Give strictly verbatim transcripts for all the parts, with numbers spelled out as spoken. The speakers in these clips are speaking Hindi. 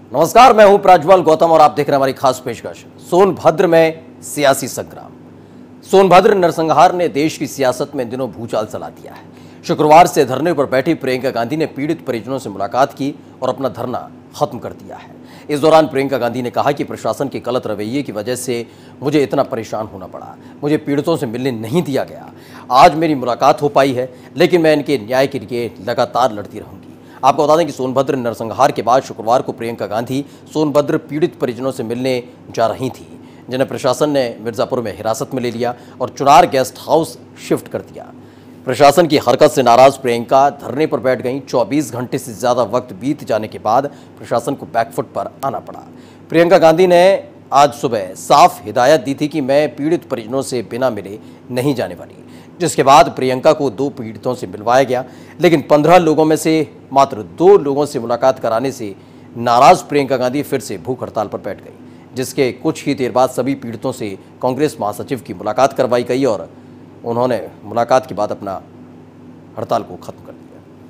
नमस्कार, मैं हूं प्रज्वल गौतम और आप देख रहे हैं हमारी खास पेशकश सोनभद्र में सियासी संग्राम। सोनभद्र नरसंहार ने देश की सियासत में इन दिनों भूचाल चला दिया है। शुक्रवार से धरने पर बैठी प्रियंका गांधी ने पीड़ित परिजनों से मुलाकात की और अपना धरना खत्म कर दिया है। इस दौरान प्रियंका गांधी ने कहा कि प्रशासन के गलत रवैये की वजह से मुझे इतना परेशान होना पड़ा, मुझे पीड़ितों से मिलने नहीं दिया गया। आज मेरी मुलाकात हो पाई है, लेकिन मैं इनके न्याय के लिए लगातार लड़ती रहूंगी। आपको बता दें कि सोनभद्र नरसंहार के बाद शुक्रवार को प्रियंका गांधी सोनभद्र पीड़ित परिजनों से मिलने जा रही थी, जिन्हें प्रशासन ने मिर्जापुर में हिरासत में ले लिया और चुनार गेस्ट हाउस शिफ्ट कर दिया। प्रशासन की हरकत से नाराज प्रियंका धरने पर बैठ गईं। चौबीस घंटे से ज्यादा वक्त बीत जाने के बाद प्रशासन को बैकफुट पर आना पड़ा। प्रियंका गांधी ने आज सुबह साफ हिदायत दी थी कि मैं पीड़ित परिजनों से बिना मिले नहीं जाने वाली, जिसके बाद प्रियंका को दो पीड़ितों से मिलवाया गया, लेकिन पंद्रह लोगों में से मात्र दो लोगों से मुलाकात कराने से नाराज प्रियंका गांधी फिर से भूख हड़ताल पर बैठ गई, जिसके कुछ ही देर बाद सभी पीड़ितों से कांग्रेस महासचिव की मुलाकात करवाई गई और उन्होंने मुलाकात के बाद अपना हड़ताल को खत्म कर दिया।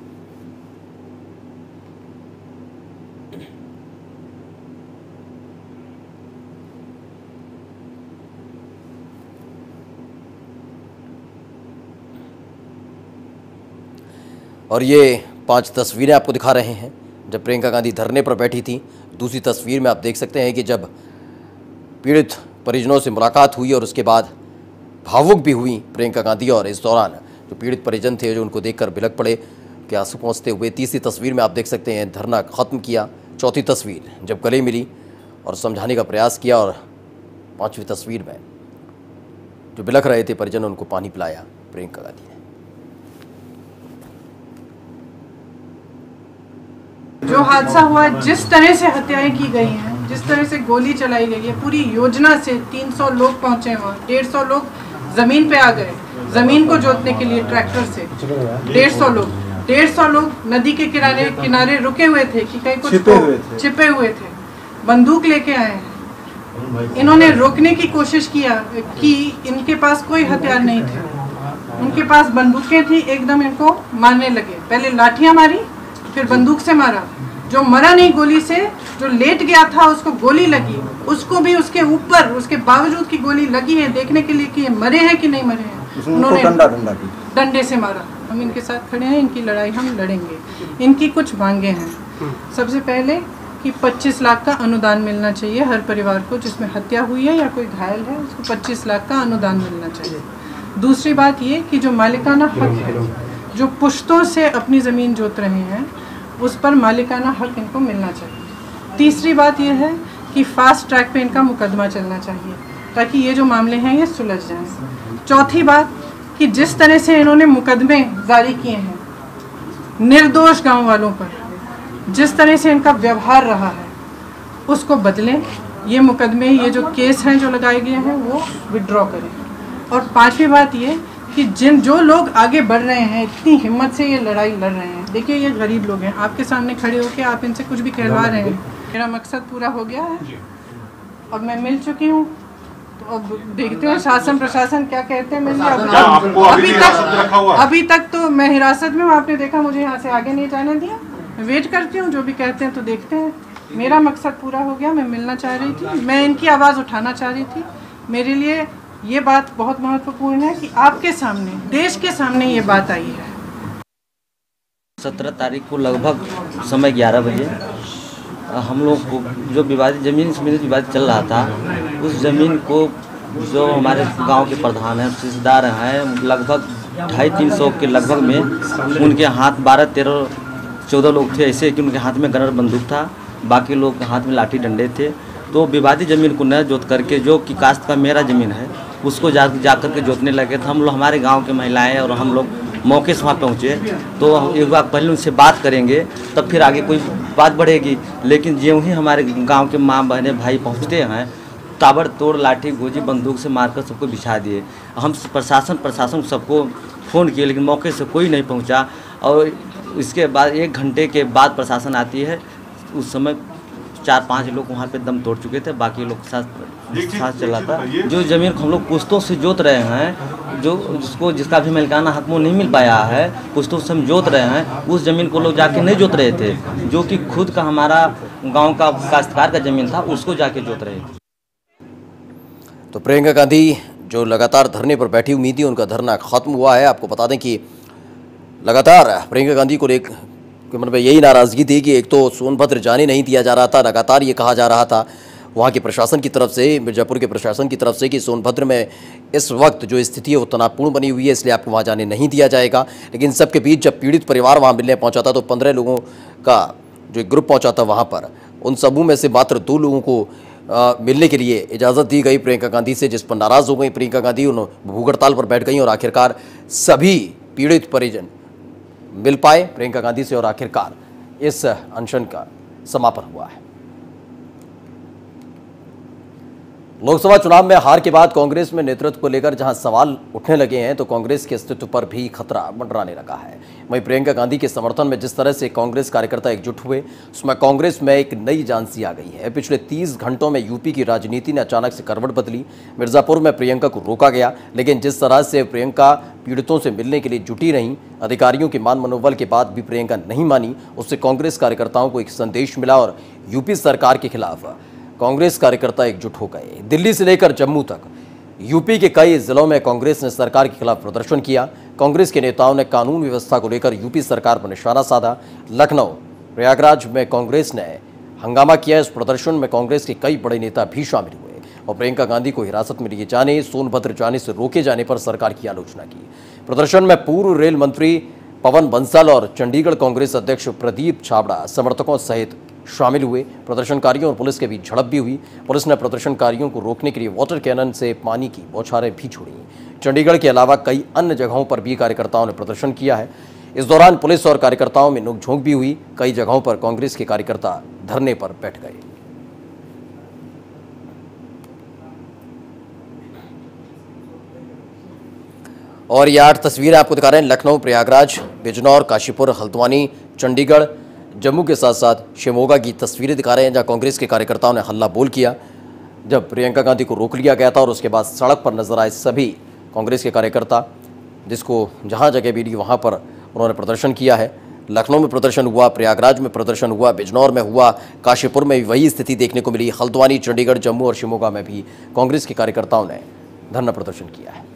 और ये पांच तस्वीरें आपको दिखा रहे हैं जब प्रियंका गांधी धरने पर बैठी थी। दूसरी तस्वीर में आप देख सकते हैं कि जब पीड़ित परिजनों से मुलाकात हुई और उसके बाद भावुक भी हुई प्रियंका गांधी, और इस दौरान जो पीड़ित परिजन थे जो उनको देखकर बिलख पड़े कि आंसू पहुंचते हुए। तीसरी तस्वीर में आप देख सकते हैं धरना खत्म किया। चौथी तस्वीर जब गले मिली और समझाने का प्रयास किया, और पांचवी तस्वीर में जो बिलख रहे थे परिजन उनको पानी पिलाया प्रियंका गांधी ने। जो हादसा हुआ, जिस तरह से हत्याएं की गई हैं, जिस तरह से गोली चलाई गई है, पूरी योजना से तीन सौ लोग पहुंचे वहाँ, डेढ़ सौ लोग जमीन पे आ गए, जमीन को जोतने के लिए ट्रैक्टर से डेढ़ सौ लोग डेढ़ सौ लोग नदी के किनारे किनारे रुके हुए थे कि कहीं कुछ छिपे हुए थे, छिपे हुए थे बंदूक लेके आए हैं। इन्होंने रोकने की कोशिश किया कि इनके पास कोई हथियार नहीं थे, उनके पास बंदूकें थी। एकदम इनको मारने लगे, पहले लाठियां मारी, फिर बंदूक से मारा। जो मरा नहीं गोली से, जो लेट गया था उसको गोली लगी, उसको भी उसके ऊपर उसके बावजूद की गोली लगी है देखने के लिए कि ये मरे हैं कि नहीं मरे हैं। उन्होंने डंडे से मारा। हम इनके साथ खड़े हैं, इनकी लड़ाई हम लड़ेंगे। इनकी कुछ मांगे हैं। सबसे पहले कि पच्चीस लाख का अनुदान मिलना चाहिए हर परिवार को जिसमें हत्या हुई है या कोई घायल है, उसको पच्चीस लाख का अनुदान मिलना चाहिए। दूसरी बात ये कि जो मालिकाना हक है, जो पुश्तों से अपनी ज़मीन जोत रहे हैं, उस पर मालिकाना हक इनको मिलना चाहिए। तीसरी बात यह है कि फास्ट ट्रैक पे इनका मुकदमा चलना चाहिए ताकि ये जो मामले हैं ये सुलझ जाएं। चौथी बात कि जिस तरह से इन्होंने मुकदमे जारी किए हैं निर्दोष गांव वालों पर, जिस तरह से इनका व्यवहार रहा है, उसको बदलें। ये मुकदमे, ये जो केस हैं जो लगाए गए हैं, वो विड्रॉ करें। और पांचवी बात ये कि जिन जो लोग आगे बढ़ रहे हैं, इतनी हिम्मत से ये लड़ाई लड़ रहे हैं, देखिए ये गरीब लोग हैं, आपके सामने खड़े होकर आप इनसे कुछ भी कहलवा रहे हैं। मेरा मकसद पूरा हो गया है, अब मैं मिल चुकी हूँ, तो अब देखते हैं शासन प्रशासन क्या कहते हैं। मिल अभी तक अभी तक तो मैं हिरासत में हूँ, आपने देखा मुझे यहाँ से आगे नहीं जाने दिया। मैं वेट करती हूँ, जो भी कहते हैं तो देखते हैं। मेरा मकसद पूरा हो गया, मैं मिलना चाह रही थी, मैं इनकी आवाज़ उठाना चाह रही थी। मेरे लिए ये बात बहुत महत्वपूर्ण है कि आपके सामने, देश के सामने ये बात आई है। सत्रह तारीख को लगभग समय ग्यारह बजे हम लोग को जो विवादित ज़मीन से विवाद चल रहा था, उस ज़मीन को जो हमारे गांव के प्रधान हैं, रिश्तेदार हैं, लगभग ढाई तीन सौ के लगभग में उनके हाथ बारह तेरह चौदह लोग थे ऐसे कि उनके हाथ में गनर बंदूक था, बाकी लोग के हाथ में लाठी डंडे थे। तो विवादित ज़मीन को न जोत करके, जो कि काश्त का मेरा ज़मीन है, उसको जा जा करके जोतने लगे थे। हम लोग, हमारे गांव के महिलाएं और हम लोग मौके से वहाँ पहुँचे। तो एक बार पहले उनसे बात करेंगे तब फिर आगे कोई बात बढ़ेगी। लेकिन ज्यों ही हमारे गांव के माँ बहनें भाई पहुँचते हैं, ताबड़तोड़ लाठी गोजी बंदूक से मारकर सबको बिछा दिए। हम प्रशासन प्रशासन सबको फ़ोन किए, लेकिन मौके से कोई नहीं पहुँचा। और इसके बाद एक घंटे के बाद प्रशासन आती है। उस समय चार पांच लोग वहाँ पे दम तोड़ चुके थे, बाकी लोग के साथ साथ चला था। जो ज़मीन को हम लोग पुश्तों से जोत रहे हैं, जो जिसको जिसका भी मालिकाना हक वो नहीं मिल पाया है, पुश्तों से हम जोत रहे हैं, उस ज़मीन को लोग जाके नहीं जोत रहे थे, जो कि खुद का हमारा गांव का काश्तकार का ज़मीन था उसको जाके जोत रहे थे। तो प्रियंका गांधी जो लगातार धरने पर बैठी हुई थी, उनका धरना खत्म हुआ है। आपको बता दें कि लगातार प्रियंका गांधी को एक मतलब यही नाराजगी थी कि एक तो सोनभद्र जाने नहीं दिया जा रहा था, लगातार ये कहा जा रहा था वहाँ के प्रशासन की तरफ से, मिर्जापुर के प्रशासन की तरफ से कि सोनभद्र में इस वक्त जो स्थिति है वो तनावपूर्ण बनी हुई है, इसलिए आपको वहाँ जाने नहीं दिया जाएगा। लेकिन सबके बीच जब पीड़ित परिवार वहाँ मिलने पहुँचा था तो पंद्रह लोगों का जो एक ग्रुप पहुँचा था वहाँ पर, उन समूह में से मात्र दो लोगों को आ, मिलने के लिए इजाज़त दी गई प्रियंका गांधी से, जिस पर नाराज़ हो गई प्रियंका गांधी। उन भूख हड़ताल पर बैठ गई और आखिरकार सभी पीड़ित परिजन मिल पाए प्रियंका गांधी से और आखिरकार इस अनशन का समापन हुआ है। लोकसभा चुनाव में हार के बाद कांग्रेस में नेतृत्व को लेकर जहां सवाल उठने लगे हैं तो कांग्रेस के अस्तित्व पर भी खतरा मंडराने लगा है। वहीं प्रियंका गांधी के समर्थन में जिस तरह से कांग्रेस कार्यकर्ता एकजुट हुए, उसमें कांग्रेस में एक नई जान सी आ गई है। पिछले तीस घंटों में यूपी की राजनीति ने अचानक से करवट बदली। मिर्जापुर में प्रियंका को रोका गया, लेकिन जिस तरह से प्रियंका पीड़ितों से मिलने के लिए जुटी रहीं, अधिकारियों के मान मनोबल के बाद भी प्रियंका नहीं मानी, उससे कांग्रेस कार्यकर्ताओं को एक संदेश मिला और यूपी सरकार के खिलाफ कांग्रेस कार्यकर्ता एकजुट हो गए। दिल्ली से लेकर जम्मू तक यूपी के कई जिलों में कांग्रेस ने सरकार के खिलाफ प्रदर्शन किया। कांग्रेस के नेताओं ने कानून व्यवस्था को लेकर यूपी सरकार पर निशाना साधा। लखनऊ, प्रयागराज में कांग्रेस ने हंगामा किया। इस प्रदर्शन में कांग्रेस के कई बड़े नेता भी शामिल हुए और प्रियंका गांधी को हिरासत में लिए जाने, सोनभद्र जाने से रोके जाने पर सरकार की आलोचना की। प्रदर्शन में पूर्व रेल मंत्री पवन बंसल और चंडीगढ़ कांग्रेस अध्यक्ष प्रदीप छाबड़ा समर्थकों सहित शामिल हुए। प्रदर्शनकारियों और पुलिस के बीच झड़प भी हुई। पुलिस ने प्रदर्शनकारियों को रोकने के लिए वाटर कैनन से पानी की बौछारें भी छोड़ी। चंडीगढ़ के अलावा कई अन्य जगहों पर भी कार्यकर्ताओं ने प्रदर्शन किया है। इस दौरान पुलिस और कार्यकर्ताओं में नोकझोंक भी हुई। कई जगहों पर कांग्रेस के कार्यकर्ता धरने पर बैठ गए। और ये आठ तस्वीरें आपको दिखा रहे हैं। लखनऊ, प्रयागराज, बिजनौर, काशीपुर, हल्द्वानी, चंडीगढ़, जम्मू के साथ साथ शिमोगा की तस्वीरें दिखा रहे हैं, जहां कांग्रेस के कार्यकर्ताओं ने हल्ला बोल किया जब प्रियंका गांधी को रोक लिया गया था। और उसके बाद सड़क पर नजर आए सभी कांग्रेस के कार्यकर्ता, जिसको जहां जगह मिली वहां पर उन्होंने प्रदर्शन किया है। लखनऊ में प्रदर्शन हुआ, प्रयागराज में प्रदर्शन हुआ, बिजनौर में हुआ, काशीपुर में भी वही स्थिति देखने को मिली। हल्द्वानी, चंडीगढ़, जम्मू और शिमोगा में भी कांग्रेस के कार्यकर्ताओं ने धरना प्रदर्शन किया है।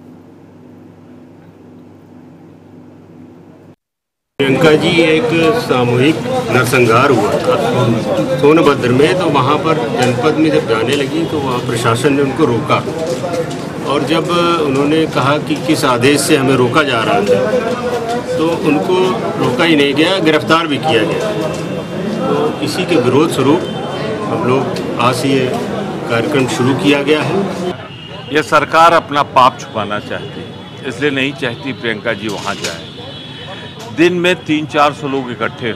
प्रियंका जी एक सामूहिक नरसंहार हुआ था सोनभद्र में, तो वहाँ पर जनपद में जब जाने लगी तो वहाँ प्रशासन ने उनको रोका और जब उन्होंने कहा कि किस आदेश से हमें रोका जा रहा था तो उनको रोका ही नहीं गया, गिरफ्तार भी किया गया। तो इसी के विरोध स्वरूप हम लोग आज ये कार्यक्रम शुरू किया गया है। यह सरकार अपना पाप छुपाना चाहती है, इसलिए नहीं चाहती प्रियंका जी वहाँ जाए। दिन में तीन चार सौ लोग इकट्ठे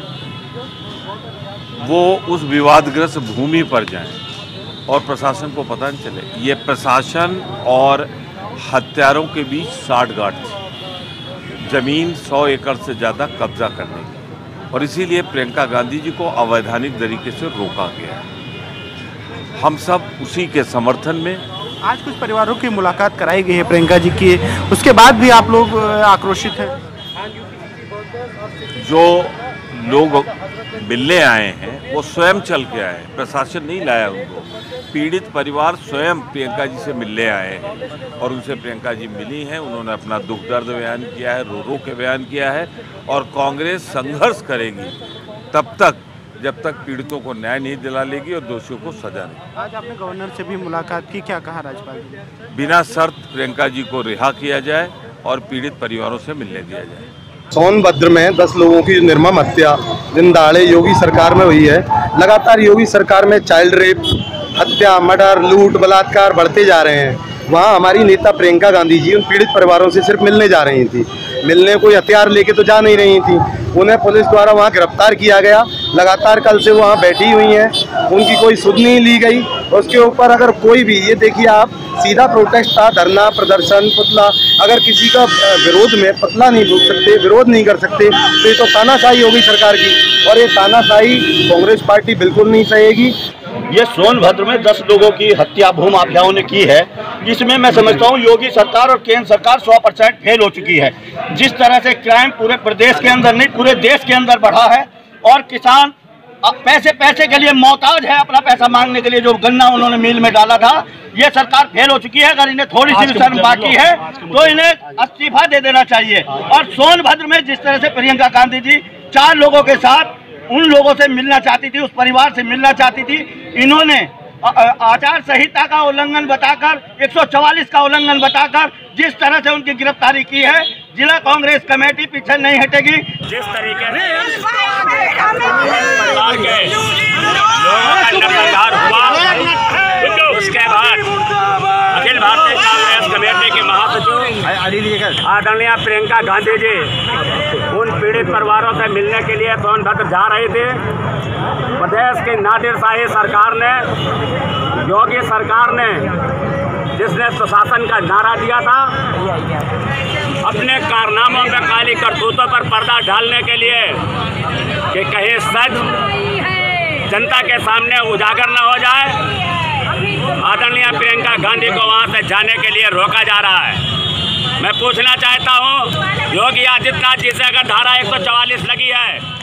वो उस विवादग्रस्त भूमि पर जाएं और प्रशासन को पता नहीं चले। ये प्रशासन और हत्यारों के बीच साठगांठ थी, जमीन सौ एकड़ से ज़्यादा कब्जा करने की, और इसीलिए प्रियंका गांधी जी को अवैधानिक तरीके से रोका गया। हम सब उसी के समर्थन में। आज कुछ परिवारों की मुलाकात कराई गई है प्रियंका जी की, उसके बाद भी आप लोग आक्रोशित हैं। जो लोग मिलने आए हैं वो स्वयं चल के आए, प्रशासन नहीं लाया उनको। पीड़ित परिवार स्वयं प्रियंका जी से मिलने आए हैं और उनसे प्रियंका जी मिली हैं। उन्होंने अपना दुख दर्द बयान किया है, रो रो के बयान किया है और कांग्रेस संघर्ष करेगी तब तक जब तक पीड़ितों को न्याय नहीं दिला लेगी और दोषियों को सजा नहीं। आज आपने गवर्नर से भी मुलाकात की, क्या कहा राज्यपाल जी? बिना शर्त प्रियंका जी को रिहा किया जाए और पीड़ित परिवारों से मिलने दिया जाए। सोनभद्र में दस लोगों की निर्मम हत्या दिन दहाड़े योगी सरकार में हुई है। लगातार योगी सरकार में चाइल्ड रेप, हत्या, मर्डर, लूट, बलात्कार बढ़ते जा रहे हैं। वहाँ हमारी नेता प्रियंका गांधी जी उन पीड़ित परिवारों से सिर्फ मिलने जा रही थी। मिलने कोई हथियार लेके तो जा नहीं रही थी। उन्हें पुलिस द्वारा वहाँ गिरफ्तार किया गया। लगातार कल से वहाँ बैठी हुई हैं, उनकी कोई सुध नहीं ली गई। उसके ऊपर अगर कोई भी, ये देखिए आप, सीधा प्रोटेस्ट था, धरना, प्रदर्शन, पुतला। अगर किसी का विरोध में पुतला नहीं बोल सकते, विरोध नहीं कर सकते, तो ये तो तानाशाही होगी सरकार की, और ये तानाशाही कांग्रेस पार्टी बिल्कुल नहीं सहेगी। ये सोनभद्र में दस लोगों की हत्या भूमाफियाओं ने की है। इसमें मैं समझता हूँ योगी सरकार और केंद्र सरकार सौ परसेंट फेल हो चुकी है। जिस तरह से क्राइम पूरे प्रदेश के अंदर नहीं पूरे देश के अंदर बढ़ा है और किसान पैसे पैसे के लिए मोहताज है, अपना पैसा मांगने के लिए। जो गन्ना उन्होंने मिल में डाला था, ये सरकार फेल हो चुकी है। अगर इन्हें थोड़ी सी भी शर्म बाकी है तो इन्हें इस्तीफा दे देना चाहिए। और सोनभद्र में जिस तरह से प्रियंका गांधी जी चार लोगों के साथ उन लोगों से मिलना चाहती थी, उस परिवार से मिलना चाहती थी, इन्होंने आचार संहिता का उल्लंघन बताकर, एक सौ चवालीस का उल्लंघन बताकर जिस तरह से उनकी गिरफ्तारी की है, जिला कांग्रेस कमेटी पीछे नहीं हटेगी। जिस तरीके से उसके बाद अखिल भारतीय कांग्रेस कमेटी के महासचिव आदरणीय प्रियंका गांधी जी उन पीड़ित परिवारों से मिलने के लिए सोनभद्र जा रहे थे। प्रदेश की नादिरशाही सरकार ने, योगी सरकार ने, जिसने सुशासन का नारा दिया था, अपने कारनामों में काली करतूतों पर पर्दा डालने के लिए कि कहीं सच जनता के सामने उजागर न हो जाए, आदरणीय प्रियंका गांधी को वहां से जाने के लिए रोका जा रहा है। मैं पूछना चाहता हूं, योगी आदित्यनाथ जी से अगर धारा एक सौ चवालीस लगी है